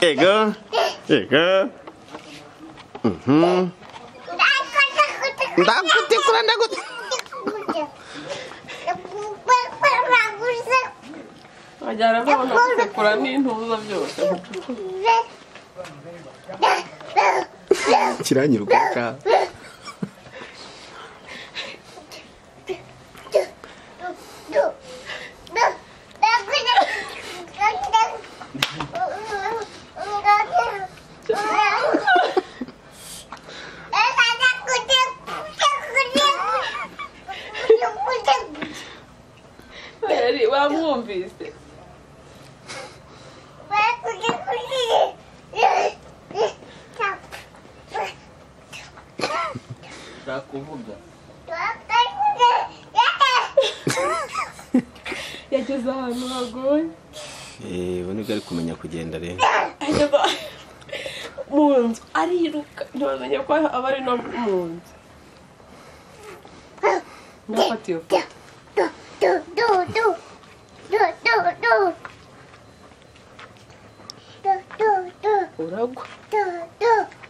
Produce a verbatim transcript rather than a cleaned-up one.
Ego. Ego. Mhm. Ndagutekura ndagutekura. Ajyana abana gusekura n'intuza byose. Kiranyiruka. Eri wamwumvise. Ndakuvuga. Yageze ahantu hagoye. Eh, bone bwari kumenya kugenda rero. Ageze mu nzu ariruka ntibamenye ko aba ari no mu nzu. Ndafata iyo foto. Do do do do do do do do do Uragwa. do do